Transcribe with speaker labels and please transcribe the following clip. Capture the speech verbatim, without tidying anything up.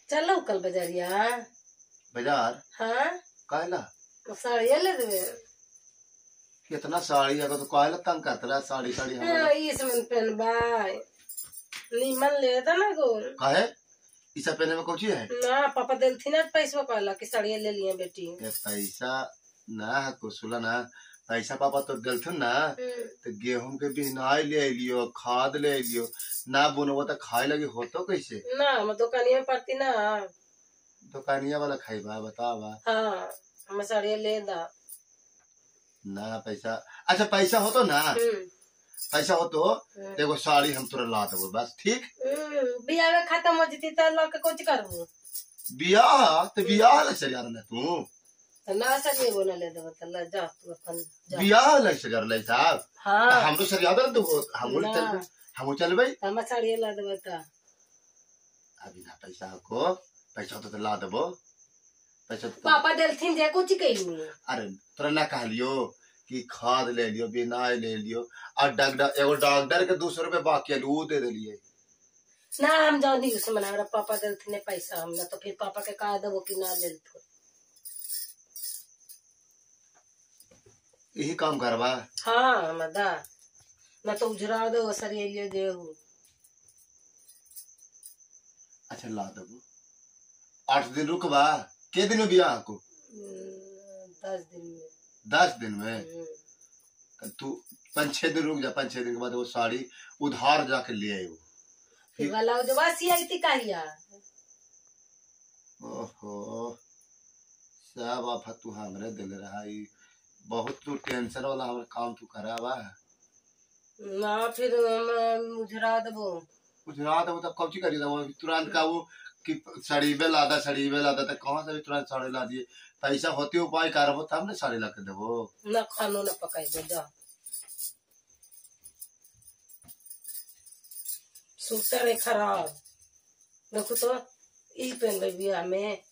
Speaker 1: चलो कल बाजारिया।
Speaker 2: बाजार?
Speaker 1: हाँ
Speaker 2: काहेला?
Speaker 1: साड़ी ले देवे।
Speaker 2: कितना साड़ी अगर तो काहेला तंग करता है साड़ी साड़ी हमारा।
Speaker 1: हाँ इस मन पहनबाई नीमन ले था ना गो।
Speaker 2: काहे इसा पहने में कौची है?
Speaker 1: ना पापा दिल थी ना पैसा कहला कि साड़ी ले लिए बेटी।
Speaker 2: पैसा ना है कुसुला ना पैसा पापा तो दिलथुन ना तो गेहूं के बिहनाई ले लियो खाद ले लियो ना बुनबो तो खाए लगे होतो कैसे?
Speaker 1: ना हम दुकानिया में पड़ती ना
Speaker 2: दुकानिया वाला खाइबा बतावा।
Speaker 1: हाँ हम साड़ी ले दा
Speaker 2: ना पैसा। अच्छा पैसा हो तो ना पैसा हो तो देखो साड़ी हम तुरंत ला देबो बस ठीक।
Speaker 1: बियाह में खत्म हो जती तो लौके कुछ करबो।
Speaker 2: बियाह तो बियाह ले चल यार ना तू
Speaker 1: तो ना सके वो ना ले देबो तो ले जा तू अपन
Speaker 2: बियाह ले चल ले साहब।
Speaker 1: हां
Speaker 2: हम तो सर याद है तो हम चल हम चल भाई
Speaker 1: हम साड़ी ला देबो त
Speaker 2: अभी ना पैसा को पैसा तो ला देबो पैसा तो
Speaker 1: पापा दिलथिन जे कुछ कइनी।
Speaker 2: अरे तोरा ना कहलियो कि खाद ले लियो बिनाई ले लियो और डॉक्टर एगो डॉक्टर के दो सौ रुपए बाकी है वो दे दिए
Speaker 1: ना हम जान दी उसमें ना पापा दिलथिन पैसा हम ना तो फिर पापा के कह देबो कि ना दिलथो।
Speaker 2: यही काम करवा।
Speaker 1: हाँ मदा ना तो उजरा दो सरिये जे हो।
Speaker 2: अच्छा ला देबो आठ दिन रुकवा के दिन में बियाह को?
Speaker 1: दस दिन में।
Speaker 2: दस दिन में तू पाँच छह दिन रुक जा पाँच छह दिन के बाद वो साड़ी उधार जाके ले आयो
Speaker 1: फिर वाला जो वासी आई थी काहिया।
Speaker 2: ओहो सब आप तू हमरे दिल रहा बहुत तू टेंशन वाला हमारा काम तू करावा
Speaker 1: ना फिर उजरा देबो
Speaker 2: उजरा देबो तब कौची करी देबो तुरंत का वो कि साड़ी बे लादा साड़ी बे लादा तो कहां से तुरंत साड़ी ला दिए पैसा होते उपाय करबो तब ने साड़ी ला के देबो
Speaker 1: ना खानो ना पकाई दे जा सूटर है खराब देखो तो ई पहन बियाह में